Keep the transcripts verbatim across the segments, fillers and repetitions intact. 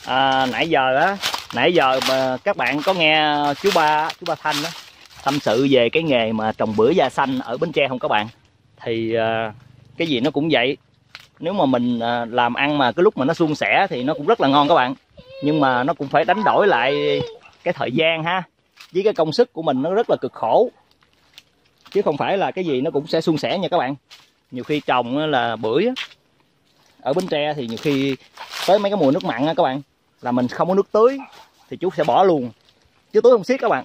À, nãy giờ á, nãy giờ mà các bạn có nghe chú ba chú ba Thanh đó tâm sự về cái nghề mà trồng bưởi da xanh ở Bến Tre không các bạn? Thì à, cái gì nó cũng vậy. Nếu mà mình à, làm ăn mà cái lúc mà nó suôn sẻ thì nó cũng rất là ngon các bạn. Nhưng mà nó cũng phải đánh đổi lại cái thời gian ha, với cái công sức của mình nó rất là cực khổ. Chứ không phải là cái gì nó cũng sẽ suôn sẻ nha các bạn. Nhiều khi trồng là bưởi á, ở Bến Tre thì nhiều khi tới mấy cái mùa nước mặn á các bạn, là mình không có nước tưới thì chú sẽ bỏ luôn, chứ tưới không xiết các bạn.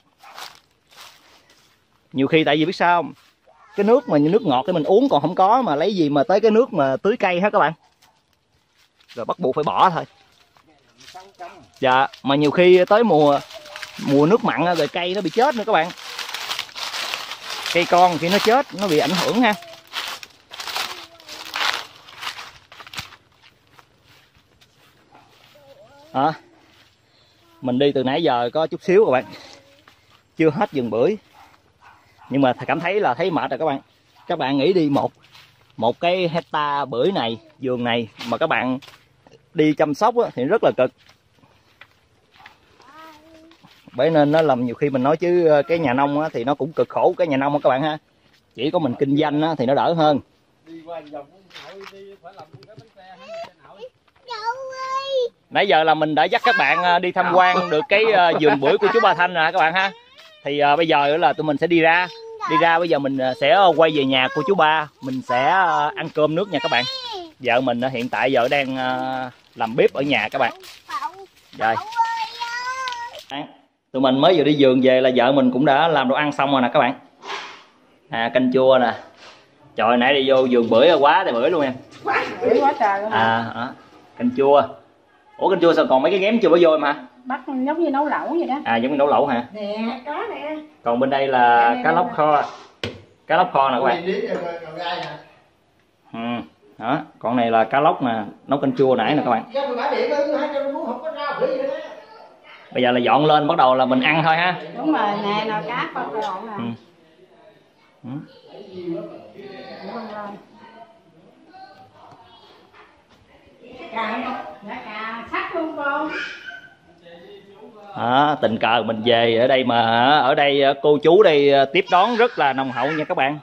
Nhiều khi tại vì biết sao không? Cái nước mà nước ngọt thì mình uống còn không có, mà lấy gì mà tới cái nước mà tưới cây hết các bạn. Rồi bắt buộc phải bỏ thôi. Dạ, mà nhiều khi tới mùa mùa nước mặn rồi cây nó bị chết nữa các bạn. Cây con khi nó chết nó bị ảnh hưởng ha. À, mình đi từ nãy giờ có chút xíu các bạn, chưa hết vườn bưởi, nhưng mà cảm thấy là thấy mệt rồi các bạn. Các bạn nghĩ đi, một một cái hecta bưởi này, vườn này mà các bạn đi chăm sóc á, thì rất là cực. Bởi nên nó làm nhiều khi mình nói chứ cái nhà nông á, thì nó cũng cực khổ cái nhà nông á các bạn ha. Chỉ có mình kinh doanh á, thì nó đỡ hơn. Nãy giờ là mình đã dắt các bạn đi tham quan được cái vườn bưởi của chú Ba Thanh rồi các bạn ha. Thì uh, bây giờ là tụi mình sẽ đi ra Đi ra bây giờ mình sẽ quay về nhà của chú Ba. Mình sẽ uh, ăn cơm nước nha các bạn. Vợ mình uh, hiện tại giờ đang uh, làm bếp ở nhà các bạn. Rồi tụi mình mới vừa đi vườn về là vợ mình cũng đã làm đồ ăn xong rồi nè các bạn. À, canh chua nè. Trời, nãy đi vô vườn bưởi quá trời bưởi luôn em. Bưởi quá trời luôn. À, à, canh chua. Ủa canh chua sao còn mấy cái ghém chưa bỏ vô mà? Bắt giống như nấu lẩu vậy đó. À, giống như nấu lẩu hả? Nè, có nè. Còn bên đây là cá lóc kho. Cá lóc kho nè các bạn. Ừ, đó, còn này là cá lóc nè, nấu canh chua nãy nè các bạn. Bây giờ là dọn lên bắt đầu là mình ăn thôi ha. Đúng rồi, nè nồi cá kho lộn nè. Ừ. Ừ. Cà sắc luôn con. À, tình cờ mình về ở đây mà ở đây cô chú đây tiếp đón rất là nồng hậu nha các bạn.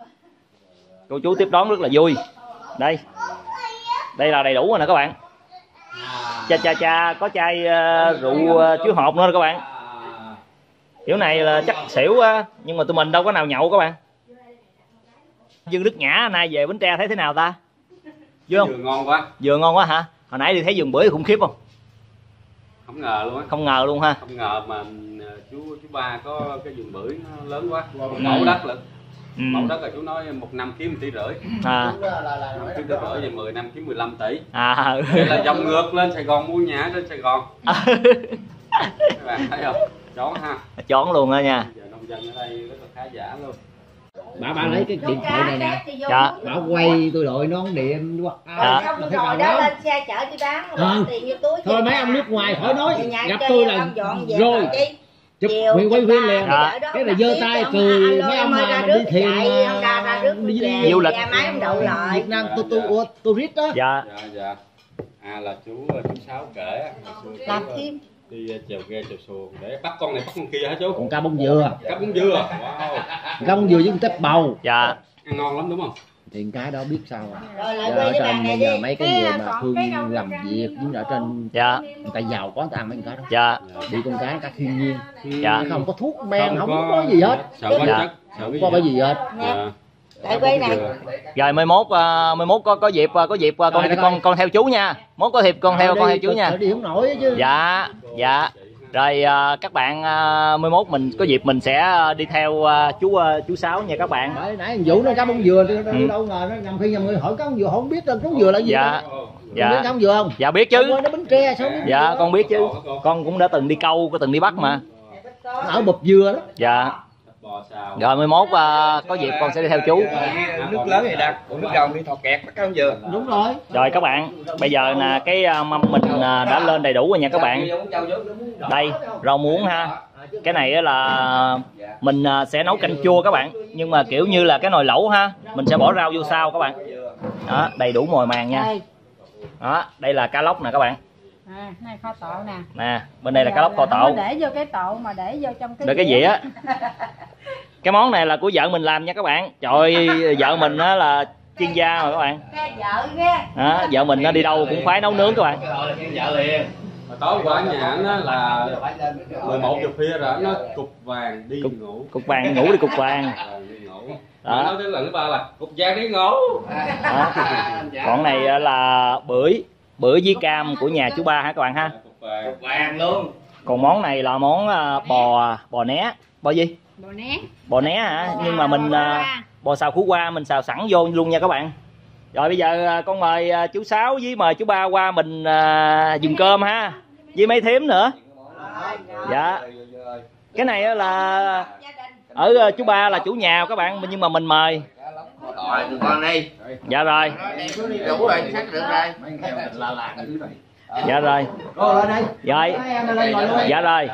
Cô chú tiếp đón rất là vui. Đây, đây là đầy đủ rồi nè các bạn. Cha cha cha có chai uh, rượu uh, chuối hộp nữa nè các bạn. Kiểu này là chắc xỉu uh, nhưng mà tụi mình đâu có nào nhậu các bạn. Dương Đức Nhã nay về Bến Tre thấy thế nào ta? Vui không? Vừa ngon quá. Vừa ngon quá hả? Hồi nãy đi thấy vườn bưởi khủng khiếp không? Không ngờ luôn á. Không ngờ luôn ha. Không ngờ mà chú chú Ba có cái vườn bưởi nó lớn quá. Mẫu đất lận. Ừ. Mẫu đất là chú nói một năm kiếm một tỷ rưỡi. À. Một tỷ rưỡi thì mười năm kiếm mười lăm tỷ. À. Đây là dòng ngược lên Sài Gòn, mua nhà trên Sài Gòn. Các bạn thấy không? Chón ha. Chón luôn á nha. Giờ nông dân ở đây rất là khá giả luôn. Bà bà lấy cái điện thoại này nè. Dạ. Bà quay tôi đội nón điện quá. À, không được rồi đó, lên xe chở đi bán rồi tiền vô túi. Thôi mấy ông nước ngoài khỏi nói, gặp tôi là rồi. Chụp quyền quay phim liền. Cái là giơ tay cười mấy ông mà đi thiền đi du lịch Việt Nam tourist đó. Dạ. Dạ dạ. À là chú chú Sáu kể làm phim đi chèo ghe chèo xuồng để bắt con này bắt con kia hả chú? Còn cá bông dừa. Cá bông dừa. Wow. Cá bông dừa với con tép bầu. Dạ. Ăn ngon lắm đúng không? Thì cái đó biết sao à. Giờ ở trên bây giờ mấy cái người mà thương làm việc với ở trên, dạ, người ta giàu có người ta ăn mấy cái đó. Dạ. Đi con cá cá thiên nhiên. Dạ. Không có thuốc men, không, không có, có gì hết. Sợ quá dạ. chất. Không có cái gì hết. Dạ. Tại quay này. Rồi mai mốt mai mốt có có dịp có dịp con con con, con theo chú nha. Mốt có dịp con theo con theo chú nha. Đi không nổi chứ. Dạ. Dạ. Rồi uh, các bạn uh, mai mốt mình có dịp mình sẽ đi theo uh, chú uh, chú Sáu nha các bạn. Đấy, nãy Vũ nói cá bông dừa ừ. đâu ngờ nó nhầm khi nhầm người hỏi cá bông dừa không biết đâu cá bông dừa là gì. Dạ. Đâu. Dạ. Biết cá bông dừa không? Dạ biết chứ. Nó Bến Tre sao biết. Dạ con biết chứ. Con cũng đã từng đi câu, có từng đi bắt mà. Ở bụp dừa đó. Dạ. Rồi mai mốt uh, có dịp con sẽ đi theo chú. Nước lớn thì đặt, nước đồng đi thò kẹt bắt cá bông dừa. Đúng rồi. Rồi các bạn, bây giờ là cái uh, mâm mình uh, đã lên đầy đủ rồi nha các bạn. Đây, rau muống ha. Cái này là mình uh, sẽ nấu canh chua các bạn. Nhưng mà kiểu như là cái nồi lẩu ha, mình sẽ bỏ rau vô sau các bạn. Đó, đầy đủ mồi màng nha. Đó, đây là cá lóc nè các bạn. À, này kho tộ nè. Nè, bên đây là cá lóc kho tộ. Để vô cái tộ mà để vô trong cái để cái gì á. Cái món này là của vợ mình làm nha các bạn. Trời ơi, vợ mình á là chuyên gia mà các bạn. Vợ ghê. Đó, vợ mình nó đi đâu cũng khoái nấu nướng các bạn. Vợ liền. Tối qua nhà nó là mười một giờ khuya rồi nó cục vàng đi cục, ngủ. Cục vàng ngủ đi cục vàng. Đó. Nói đến lần thứ ba là cục vàng đi ngủ. Đó. Còn này là bưởi, bưởi với cam của nhà chú Ba hả các bạn ha. Cục vàng luôn. Còn món này là món bò bò né, bò gì? Bò né. Bò né hả? Nhưng mà mình bò xào khổ qua mình xào sẵn vô luôn nha các bạn. Rồi bây giờ con mời chú Sáu với mời chú Ba qua mình dùng cơm ha. Với mấy thím nữa. Dạ. Cái này là ở chú Ba là chủ nhà các bạn, nhưng mà mình mời. Rồi con đi. Dạ rồi. Đủ rồi, sắc được rồi. Dạ rồi. Rồi. Dạ rồi.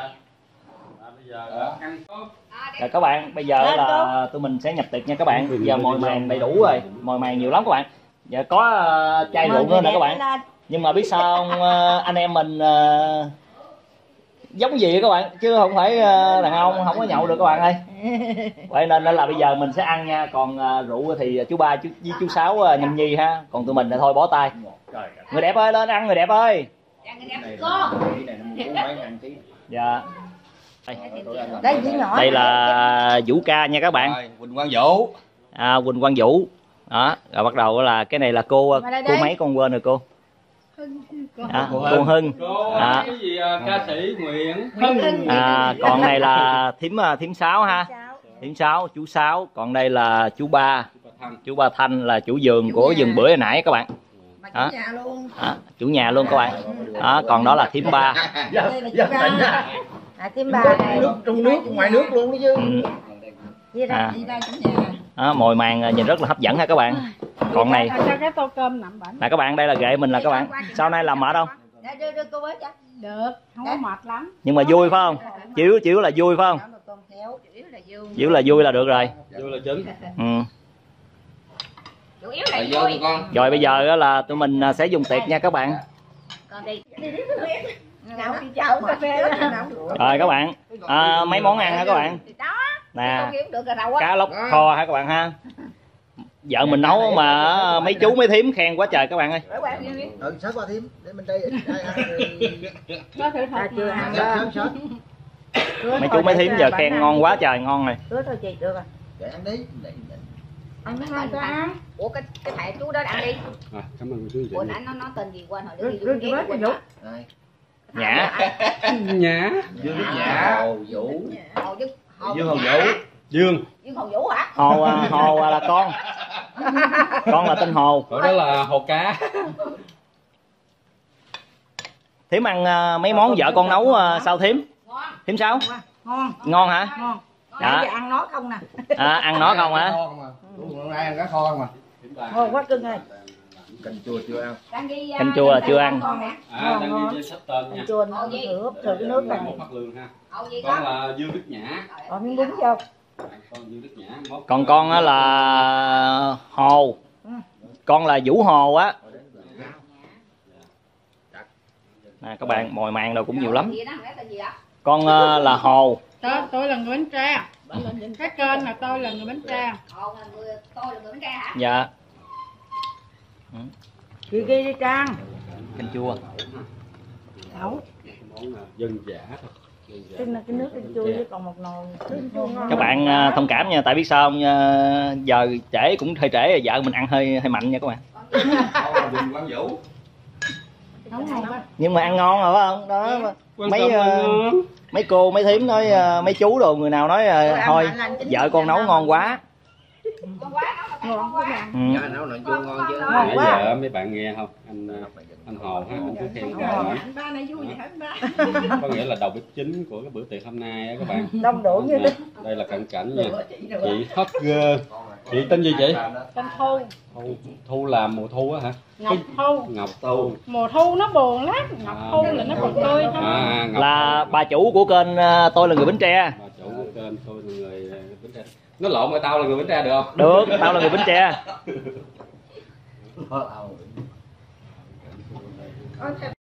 Rồi các bạn, bây giờ là tụi mình sẽ nhập tiệc nha các bạn. Giờ mồi màng đầy đủ rồi, mồi màng nhiều lắm các bạn. Giờ có uh, chai rượu nữa nè các bạn. Nhưng mà biết sao không, uh, anh em mình uh, giống gì các bạn, chứ không phải uh, đàn ông không có nhậu được các bạn ơi. Vậy nên là bây giờ mình sẽ ăn nha. Còn uh, rượu thì chú Ba chú, với chú Sáu uh, nhâm nhi ha. Còn tụi mình thì thôi bó tay. Người đẹp ơi, lên ăn người đẹp ơi. Dạ. Đây, đây, nhỏ đây là Vũ Ca nha các bạn. Rồi, Quỳnh Quang Vũ. À, Quỳnh Quang Vũ. Đó, rồi bắt đầu là cái này là cô đây, cô đây. mấy con quên rồi cô. À, cô Hưng. Cô Hưng. Cô à. cái gì ca sĩ Nguyễn Hưng. À, còn này là thím thím Sáu ha. Thím Sáu, chú Sáu, còn đây là chú Ba. Chú Ba Thanh là chủ vườn của vườn bưởi hồi nãy các bạn. Đó. Đó, chủ nhà luôn các bạn. Đó, còn đó là thím Ba. À, thím Ba này Trong nước, ngoài nước luôn đó chứ. Ừ. À. Đó, mồi màng nhìn rất là hấp dẫn ha các bạn. Còn này cái tô cơm nằm bẩn. là các bạn, đây là ghệ mình là các bạn. Sau này làm mệt không? Được, không có mệt lắm. Nhưng mà vui phải không? Chiếu chiếu là vui phải không? Chiếu là vui là được rồi. Vui là chính. Ừ. chủ yếu là vui. Rồi bây giờ là tụi mình sẽ dùng tiệc nha các bạn. Rồi các bạn, à, mấy món ăn hả các bạn? Nè, cá lóc kho hả các bạn ha. Vợ mình nấu mà mấy chú mấy thím khen quá trời các bạn ơi. Ừ, sáu ba thím để mình đây. Mấy chú mấy thím giờ khen ngon quá trời ngon rồi. Được thôi chị, được rồi. Để ăn đi. Ăn nó ngon quá. Ủa cái cái mẹ chú đó ăn đi. À, cảm ơn chú. Ủa nãy nó nói tên gì quên hồi nữa gì Vũ. Nhã. Nhã. Dương Đức Nhã. Hồ Vũ. Hồ Đức. Dương Hồ Vũ. Dương. Dương Hồ Vũ hả? Hồ Hồ là con. Con là tên Hồ. Đó là hồ cá. Thím ăn mấy món vợ con nấu sao thím? Thím Sáu? Ngon. Ngon hả? Ngon. Dạ. Giờ ăn nó không nè. À, ăn nó không hả? Hôm nay ăn cá kho không à? Ngon quá cưng ơi. Canh chua chưa ăn. Canh chua là chưa ăn. À, đang ghi sắp tên nha. Chua nó thử thử cái nước này. Phát lương ha. Con là Dương Đức Nhã. Còn miếng bún vô. Con Dương Đức Nhã. Còn con á là Hồ. Con là Vũ Hồ á. Nè các bạn, mồi màng đâu cũng nhiều lắm. Con uh, là Hồ. Tôi, tôi là người Bến Tre. Cái kênh là tôi là người Bến Tre. Tôi là người Bến Tre hả? Dạ. Chị ghi đi Trang. Canh chua. Đâu? Dân dã thôi. Cái, cái nước canh chua với còn một nồi. Các bạn uh, thông cảm nha, tại biết sao không? Uh, giờ trễ cũng hơi trễ, vợ mình ăn hơi hơi mạnh nha các bạn. Quang Vũ. Nhưng mà ăn ngon rồi phải không? Đó. Mấy uh, mấy cô mấy thím nói uh, mấy chú đồ người nào nói uh, thôi vợ con nấu ngon quá. Ngon quá. Ừ. Nấu nồi chua ngon chứ. Nãy giờ mấy bạn nghe không? Anh anh Hồ ha, anh cứ khen vợ nữa. Ba này vui vậy hả ba? Có nghĩa là đầu bếp chính của cái bữa tiệc hôm nay á các bạn. Đông đủ như thế. Đây là cận cảnh nha. Chị hot girl. Chị tên gì chị? Tên Thu. Thu, Thu là mùa thu á hả? Ngọc Thu. Ngọc Thu. Mùa thu nó buồn lắm, Ngọc Thu là nó còn tươi thôi. À, Ngọc Là bà chủ của kênh uh, tôi là người Bến Tre. Bà chủ của kênh tôi là người Bến Tre. Nó lộn mà tao là người Bến Tre được không? Được, tao là người Bến Tre.